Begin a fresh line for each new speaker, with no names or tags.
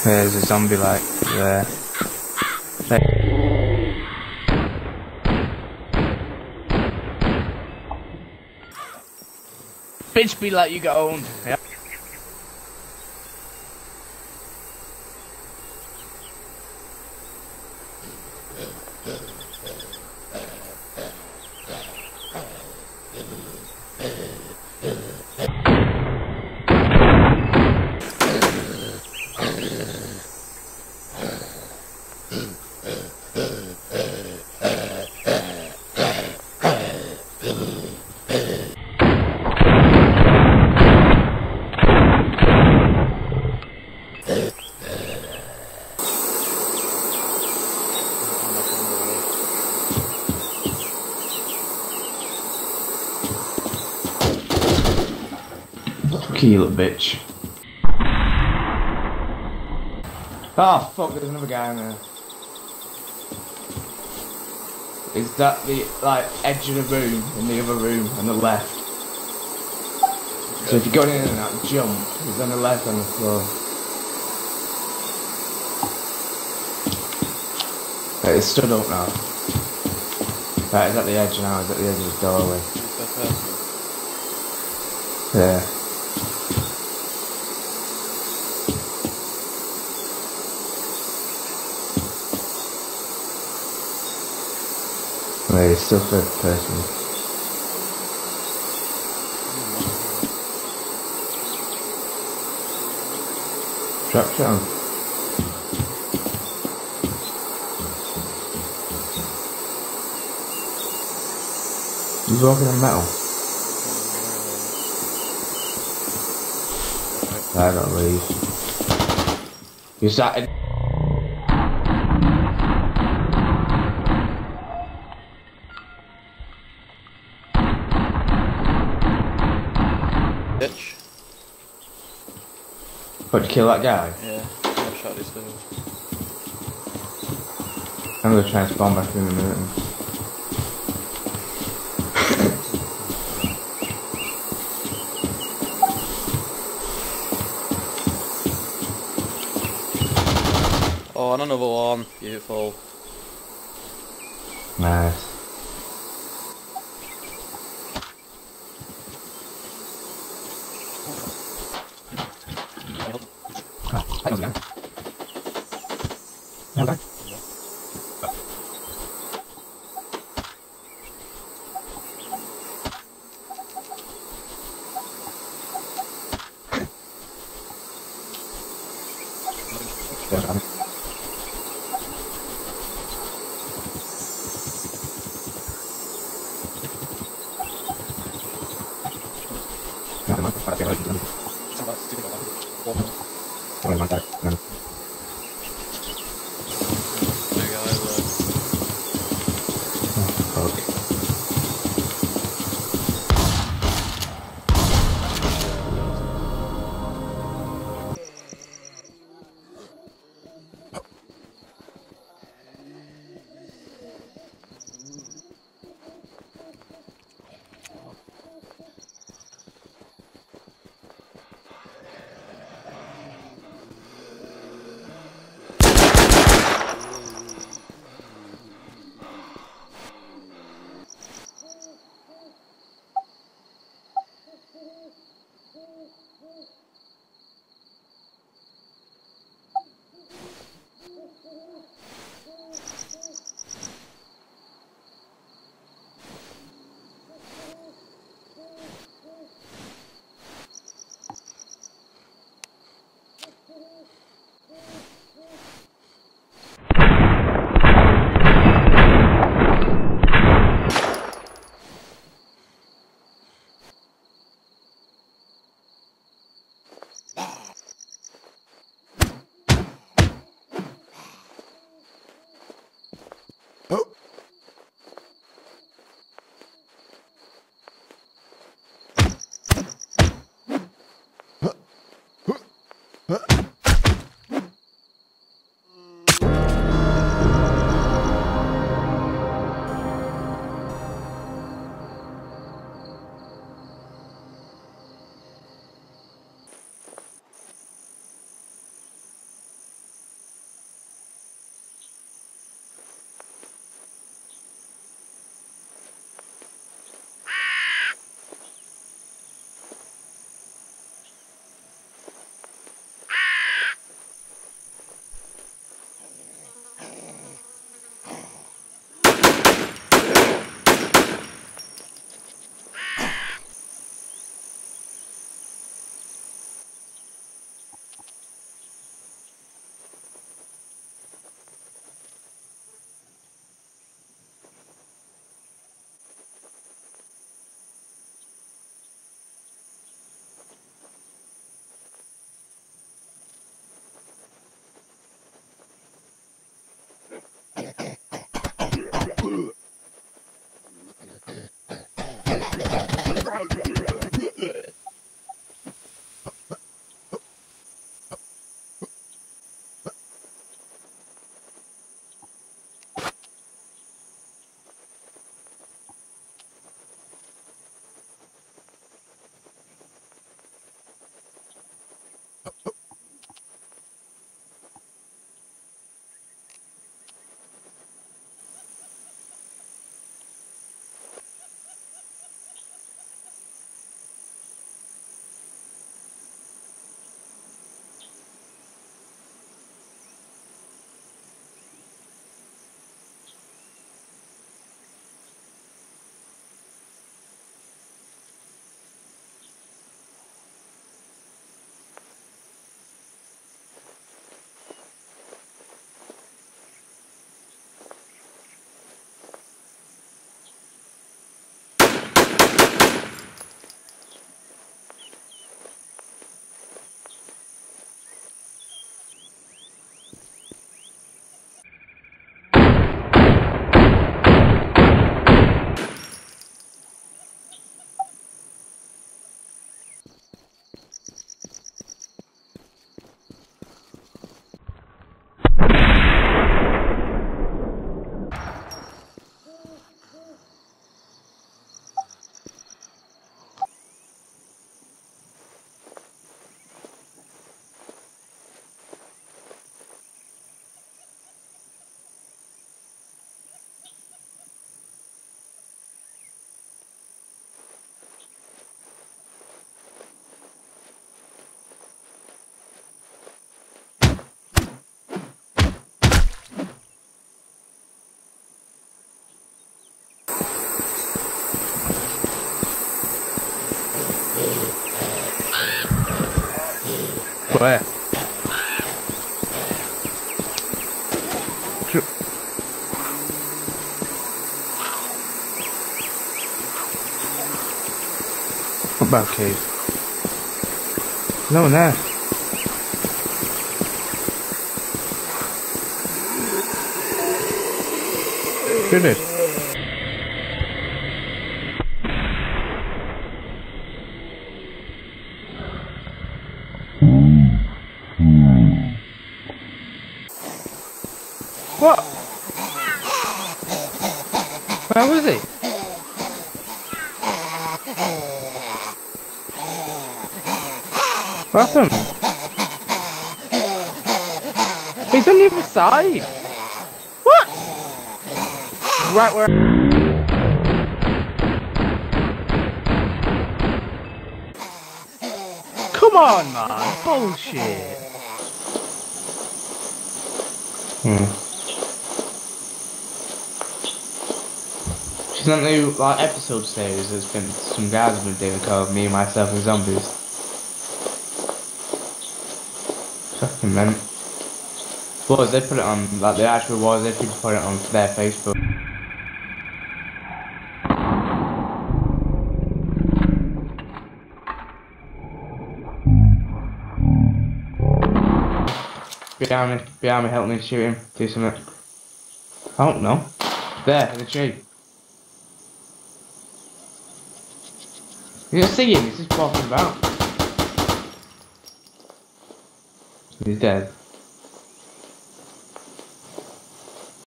There's a zombie like there. Bitch be like you got owned. Yeah. You little bitch. Oh fuck, there's another guy in there. Is that the like edge of the room in the other room on the left? So if you go in and out and jump, he's on the left on the floor. Right, it's stood up now. Right, it's at the edge now, it's at the edge of the doorway. Yeah. Wait, it's still third person. Drop down. He's walking on metal. I gotta leave. You sat in.
Bitch.
What, to kill that guy?
Yeah, I shot these things.
I'm gonna try and spawn back in a minute.
Oh, and another one. Beautiful.
Nice. Where? What about cave? No one there. Good. What? Where was he? What happened? He's on the other side. What? Right where. Come on, man. Bullshit. She's on the new episode series. There's been some guys have been doing called Me, Myself and Zombies. Fucking man. WarZ, they put it on, like the actual WarZ, they people put it on their Facebook. Behind me, help me shoot him, do something. I don't know. There, in the tree. You don't see him, he's just walking about. He's dead.